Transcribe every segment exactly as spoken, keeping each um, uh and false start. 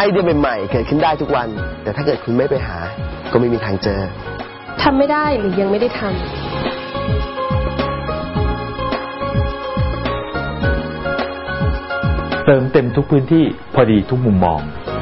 ไอเดียใหม่ๆเกิดขึ้นได้ทุกวันแต่ถ้าเกิดคุณไม่ไปหาก็ไม่มีทางเจอทำไม่ได้หรือยังไม่ได้ทำเติมเต็มทุกพื้นที่พอดีทุกมุมมอง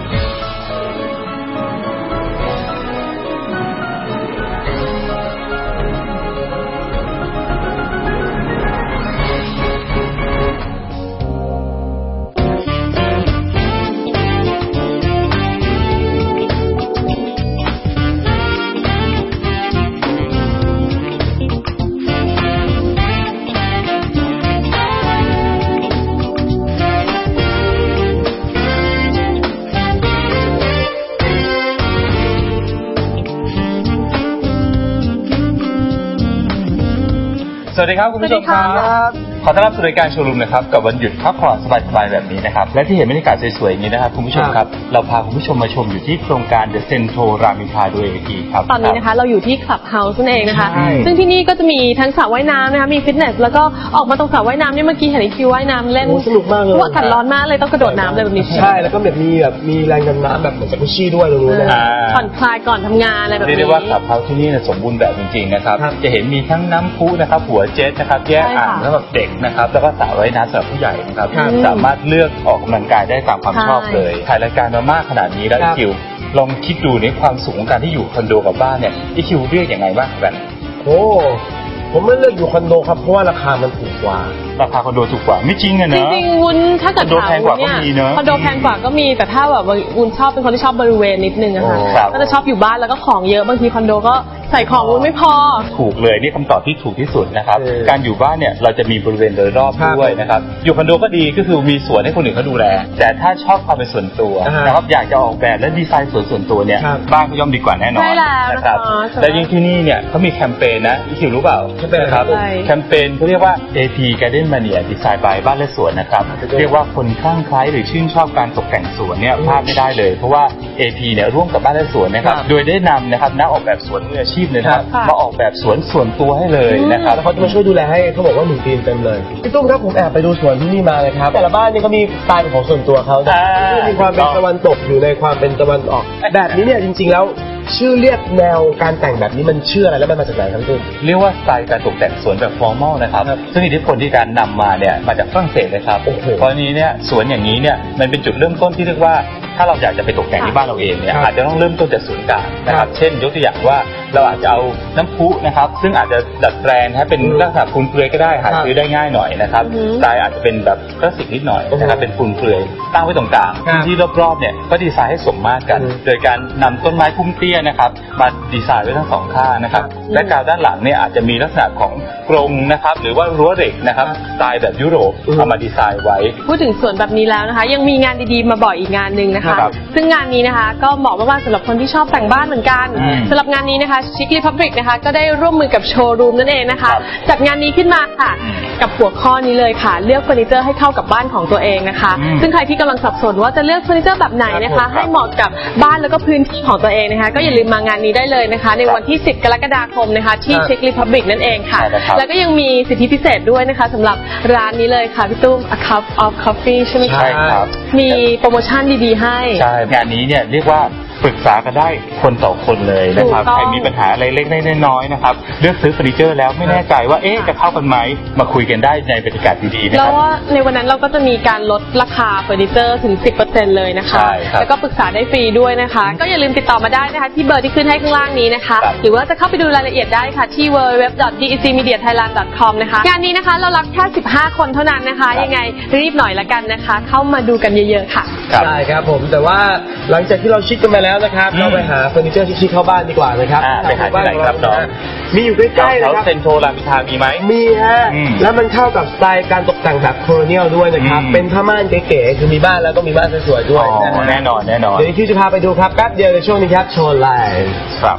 สวัสดีครับคุณผู้ชมครับขอต้อนรับสู่รายการโชว์รูมนะครับกับวันหยุดพักผ่อนสบายๆแบบนี้นะครับและที่เห็นบรรยากาศสวยๆอย่างนี้นะครับคุณผู้ชมครับเราพาคุณผู้ชมมาชมอยู่ที่โครงการ The Centro รามอินทราโดย เอ พี ครับตอนนี้นะคะเราอยู่ที่ Club House นั่นเองนะคะซึ่งที่นี่ก็จะมีทั้งสระว่ายน้ำนะคะมีฟิตเนสแล้วก็ออกมาตรงสระว่ายน้ำนี่เมื่อกี้เห็นไอคิวว่ายน้ำเล่นสนุกมากเลยอากาศร้อนมากเลยต้องกระโดดน้ำเลยแบบนี้ใช่แล้วก็แบบมีแบบมีแรงดันน้ำแบบเหมือนจักรุชี่ด้วยตรงนู้นนะผ่อนคลายก่อนทำงานอะไรแบบนี้เรียกได้ว่า Club House ที่นี่สมบูรณ์แบบจริงๆนะครับจะเห็นมีทั้งน้ำพุนะครับหัวเจ็ตนะครับแยกอ่างสำหรับเด็กนะครับแล้วก็สระว่ายน้ำสำหรับผู้ใหญ่นะครับสามารถเลือกออกกำลังกายได้ตามความชอบเลยถ่ายรายการมามากขนาดนี้แล้วอีคิวลองคิดดูในความสูงของการที่อยู่คอนโดกับบ้านเนี่ยอีคิวเลือกยังไงบ้างกันโอ้ผมไม่เลือกอยู่คอนโดครับเพราะว่าราคามันถูกกว่าราคาคอนโดถูกกว่าไม่จริงอะเนอะจริงๆวุ้นถ้าเกิดคอนโดแพงกว่าก็มีเนอะคอนโดแพงกว่าก็มีแต่ถ้าแบบวุ้นชอบเป็นคนที่ชอบบริเวณนิดนึงอะค่ะก็จะชอบอยู่บ้านแล้วก็ของเยอะบางทีคอนโดก็ใส่ของวุ้นไม่พอถูกเลยนี่คำตอบที่ถูกที่สุดนะครับการอยู่บ้านเนี่ยเราจะมีบริเวณโดยรอบด้วยนะครับอยู่คอนโดก็ดีก็คือมีสวนให้คนอื่นเขาดูแลแต่ถ้าชอบความเป็นส่วนตัวนะครับอยากจะออกแบบและดีไซน์สวนส่วนตัวเนี่ยบ้านก็ย่อมดีกว่าแน่นอนนะครับและยิ่งที่นี่เนี่ยเขามีแคมเปญนะอีคิวรู้เปล่านะครับแคมเปญเขาเรียกว่า เอ พี Garden Mania Design by บ้านและสวนนะครับเรียกว่าคนคลั่งไคล้หรือชื่นชอบการตกแต่งสวนเนี่ยพลาดไม่ได้เลยเพราะว่า เอ พี เนี่ยร่วมกับบ้านและสวนนะครับโดยได้นำนะครับนักออกแบบสวนมืออาชีพเลยนะครับมาออกแบบสวนส่วนตัวให้เลยนะครับแล้วเขาจะมาช่วยดูแลให้เขาบอกว่าหนึ่งปีเต็มเลยพี่ตุ้มครับผมแอบไปดูสวนที่นี่มาเลยครับแต่ละบ้านนี่เขามีสไตล์ของส่วนตัวเขามีความเป็นตะวันตกอยู่ในความเป็นตะวันออกแบบนี้เนี่ยจริงๆแล้วชื่อเรียกแนวการแต่งแบบนี้มันชื่ออะไรแล้วมันมาจากไหนครับตุ้มเรียกว่าสไตล์การตกแต่งสวนแบบฟอร์มอลนะครับซึ่งอิทธิพลที่การนำมาเนี่ยมาจากฝรั่งเศสเลยครับเพราะนี้เนี่ยสวนอย่างนี้เนี่ยมันเป็นจุดเริ่มต้นที่เรียกว่าถ้าเราอยากจะไปตกแต่งที่บ้านเราเองเนี่ยอาจจะต้องเริ่มต้นจากศูนย์กลางนะครับเช่นยกตัวอย่างว่าเราอาจจะเอาน้ำพุนะครับซึ่งอาจจะดัดแปลงให้เป็นลักษณะปูนเปลือยก็ได้หาซื้อได้ง่ายหน่อยนะครับสไตล์อาจจะเป็นแบบคลาสสิกนิดหน่อยนะครับเป็นปูนเปลือยตั้งไว้ตรงกลางที่รอบๆเนี่ยก็ดีไซน์ให้สมมาตรกันโดยการนำต้นไม้พุ่มเตี้ยนะครับมาดีไซน์ไว้ทั้งสองข้างนะครับและกาวด้านหลังเนี่ยอาจจะมีลักษณะของกรงนะครับหรือว่ารั้วเหล็กนะครับสไตล์แบบยุโรปเอามาดีไซน์ไว้พูดถึงสวนแบบนี้แล้วนะคะยังมีงานดีๆมาบอกอีกงานนึงนะคะซึ่งงานนี้นะคะก็เหมาะมากๆสำหรับคนที่ชอบแต่งบ้านเหมือนกันสำหรับงานนี้นะคะ Chic Republic นะคะก็ได้ร่วมมือกับโชว์รูมนั่นเองนะคะจัดงานนี้ขึ้นมาค่ะกับหัวข้อนี้เลยค่ะเลือกเฟอร์นิเจอร์ให้เข้ากับบ้านของตัวเองนะคะซึ่งใครที่กำลังสับสนว่าจะเลือกเฟอร์นิเจอร์แบบไหนนะคะให้เหมาะกับบ้านแล้วก็พื้นที่ของตัวเองนะคะก็อย่าลืมมางานนี้ได้เลยนะคะในวันที่สิบกรกฎาคมนะคะที่ Chic Republic นั่นเองค่ะแล้วก็ยังมีสิทธิพิเศษด้วยนะคะสำหรับร้านนี้เลยค่ะพี่ตุ้ม A Cup of Coffee ใช่ไหมคะใช่ครับมีโปรโมชั่นดีๆให้ใช่งานนี้เนี่ยเรียกว่าปรึกษากันได้คนต่อคนเลยนะครับใครมีปัญหาอะไรเล็กๆน้อยๆนะครับเลือกซื้อเฟอร์นิเจอร์แล้วไม่แน่ใจว่าเอ๊ะจะเข้ากันไหมมาคุยกันได้ในบรรยากาศดีๆนะครับแล้วว่าในวันนั้นเราก็จะมีการลดราคาเฟอร์นิเจอร์ถึง สิบเปอร์เซ็นต์ เลยนะคะแล้วก็ปรึกษาได้ฟรีด้วยนะคะก็อย่าลืมติดต่อมาได้นะคะที่เบอร์ที่ขึ้นให้ข้างล่างนี้นะคะหรือว่าจะเข้าไปดูรายละเอียดได้ค่ะที่ ดับเบิลยู ดับเบิลยู ดับเบิลยู ดอท ดี อี ซี มีเดีย ไทยแลนด์ ดอท คอม นะคะงานนี้นะคะเรารับแค่สิบห้าคนเท่านั้นนะคะยังไงรีบหน่อยละกันนะคะเข้ามาดูกันเยอะๆค่ะใช่ครับผมแต่ว่าหลังจากที่เราชิคกันมาแล้วนะครับเราไปหาเฟอร์นิเจอร์ชิคๆเข้าบ้านดีกว่านะครับไปหาที่ไหนครับน้องมีอยู่ใกล้ๆนะครับเซ็นโทรรามอินทรามีไหมมีฮะแล้วมันเข้ากับสไตล์การตกแต่งแบบโคโลเนียลด้วยนะครับเป็นผ้าม่านเก๋ๆคือมีบ้านแล้วก็มีบ้านสวยๆด้วยแน่นอนแน่นอนเดี๋ยวที่จะพาไปดูครับแป๊บเดียวในช่วงนี้ครับโชว์ไลฟ์ครับ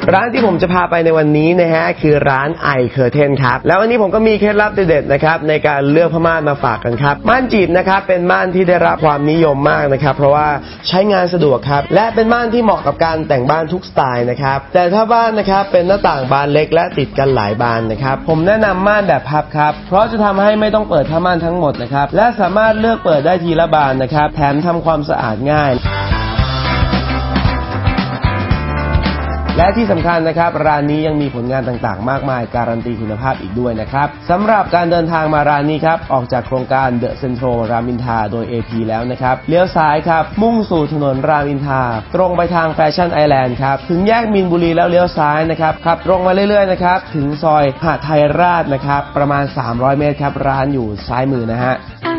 ร้านที่ผมจะพาไปในวันนี้นะฮะคือร้านไอเคอร์เทนครับแล้ววันนี้ผมก็มีเคล็ดลับเด็ดๆนะครับในการเลือกผ้าม่านมาฝากกันครับม่านจีบนะครับเป็นม่านที่ได้รับความนิยมมากนะครับเพราะว่าใช้งานสะดวกครับและเป็นม่านที่เหมาะกับการแต่งบ้านทุกสไตล์นะครับแต่ถ้าบ้านนะครับเป็นหน้าต่างบานเล็กและติดกันหลายบานนะครับผมแนะนำม่านแบบพับครับเพราะจะทำให้ไม่ต้องเปิดผ้าม่านทั้งหมดนะครับและสามารถเลือกเปิดได้ทีละบานนะครับแถมทำความสะอาดง่ายและที่สำคัญนะครับร้านนี้ยังมีผลงานต่างๆมากมายการันตีคุณภาพอีกด้วยนะครับสำหรับการเดินทางมาร้านนี้ครับออกจากโครงการเดอะเซ็นทรัลรามอินทราโดย เอ พี แล้วนะครับเลี้ยวซ้ายครับมุ่งสู่ถนนรามอินทราตรงไปทางแฟชั่นไอแลนด์ครับถึงแยกมีนบุรีแล้วเลี้ยวซ้ายนะครับขับตรงมาเรื่อยๆนะครับถึงซอยหาดไทยราชนะครับประมาณสามร้อยเมตรครับร้านอยู่ซ้ายมือนะฮะ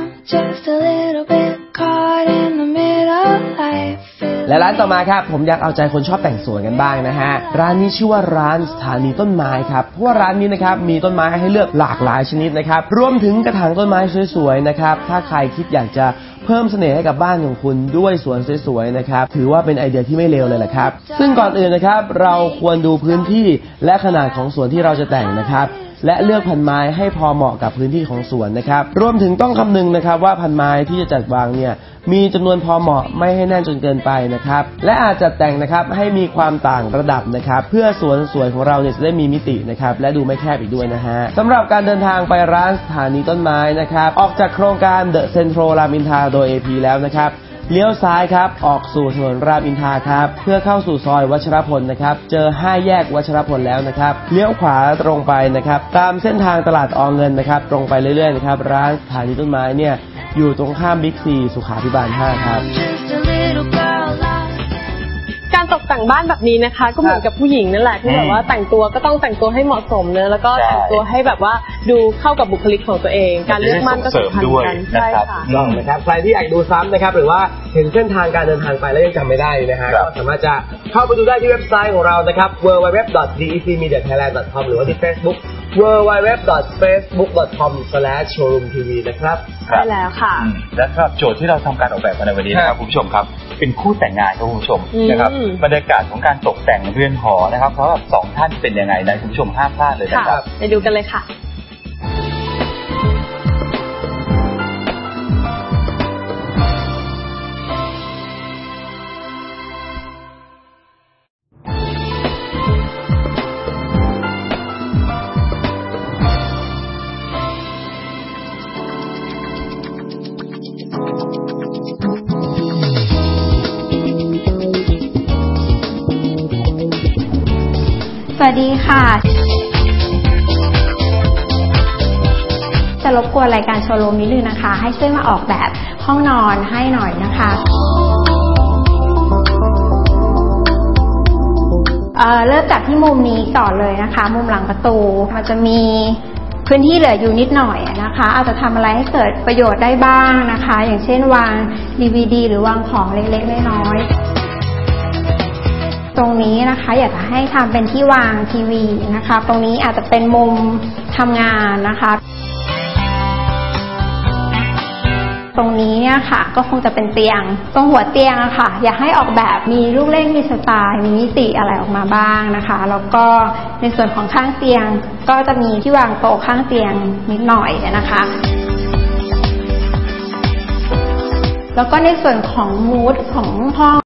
และร้านต่อมาครับผมอยากเอาใจคนชอบแต่งสวยกันบ้างนะฮะร้านนี้ชื่อว่าร้านสถานีต้นไม้ครับเพราะว่าร้านนี้นะครับมีต้นไม้ให้เลือกหลากหลายชนิดนะครับรวมถึงกระถางต้นไม้สวยๆนะครับถ้าใครคิดอยากจะเพิ่มเสน่ห์ให้กับบ้านของคุณด้วยสวนสวยๆนะครับถือว่าเป็นไอเดียที่ไม่เลวเลยแหละครับซึ่งก่อนอื่นนะครับเราควรดูพื้นที่และขนาดของสวนที่เราจะแต่งนะครับและเลือกพันไม้ให้พอเหมาะกับพื้นที่ของสวนนะครับรวมถึงต้องคำนึงนะครับว่าพันไม้ที่จะจัดวางเนี่ยมีจำนวนพอเหมาะไม่ให้แน่นจนเกินไปนะครับและอาจจัดแต่งนะครับให้มีความต่างระดับนะครับเพื่อสวนสวยของเราเนี่ยจะได้มีมิตินะครับและดูไม่แคบอีกด้วยนะฮะสำหรับการเดินทางไปร้านสถานีต้นไม้นะครับออกจากโครงการเดอะเซ็นทรัลรามอินทราโดย เอ พี แล้วนะครับเลี้ยวซ้ายครับออกสู่ถนนรามอินทราครับเพื่อเข้าสู่ซอยวัชรพลนะครับเจอห้าแยกวัชรพลแล้วนะครับเลี้ยวขวาตรงไปนะครับตามเส้นทางตลาดอเงินนะครับตรงไปเรื่อยๆนะครับร้านสถานีต้นไม้เนี่ยอยู่ตรงข้ามบิ๊กซีสุขาภิบาลห้าครับการตกแต่งบ้านแบบนี้นะคะก็เหมือนกับผู้หญิงนั่นแหละที่แบบว่าแต่งตัวก็ต้องแต่งตัวให้เหมาะสมเนอะแล้วก็แต่งตัวให้แบบว่าดูเข้ากับบุคลิกของตัวเองการเลือกม่านก็สำคัญกันใช่ค่ะต้องนะครับใครที่อยากดูซ้ำนะครับหรือว่าเห็นเส้นทางการเดินทางไปแล้วยังจำไม่ได้นะฮะก็สามารถจะเข้าไปดูได้ที่เว็บไซต์ของเรานะครับ ดับเบิลยู ดับเบิลยู ดับเบิลยู ดอท ดี อี ซี มีเดีย ไทยแลนด์ ดอท คอม หรือว่าที่ Facebookดับเบิลยู ดับเบิลยู ดับเบิลยู ดอท เฟซบุ๊ก ดอท คอม สแลช โชว์รูม ที วี นะครับใช่แล้วค่ะและสำหรับโจทย์ที่เราทำการออกแบบมาในวันนี้นะครับคุณผู้ชมครับเป็นคู่แต่งงานครับคุณผู้ชมนะครับบรรยากาศของการตกแต่งเรือนหอนะครับเพราะว่าสองท่านเป็นยังไงนะคุณผู้ชมห้ามพลาดเลยนะครับไปดูกันเลยค่ะสวัสดีค่ะจะรบกวนรายการโชว์รูมนิดนึงนะคะให้ช่วยมาออกแบบห้องนอนให้หน่อยนะคะเอ่อเริ่มจากที่มุมนี้ก่อนเลยนะคะมุมหลังประตูมันจะมีพื้นที่เหลืออยู่นิดหน่อยนะคะอาจจะทำอะไรให้เกิดประโยชน์ได้บ้างนะคะอย่างเช่นวาง ดี วี ดี หรือวางของเล็กๆน้อยๆตรงนี้นะคะอยากจะให้ทำเป็นที่วางทีวีนะคะตรงนี้อาจจะเป็นมุมทำงานนะคะตรงนี้เนี่ยค่ะก็คงจะเป็นเตียงตรงหัวเตียงอะค่ะอยากให้ออกแบบมีลูกเล่นมีสไตล์มีมิติอะไรออกมาบ้างนะคะแล้วก็ในส่วนของข้างเตียงก็จะมีที่วางโต๊ะข้างเตียงนิดหน่อยนะคะแล้วก็ในส่วนของมูดของห้อง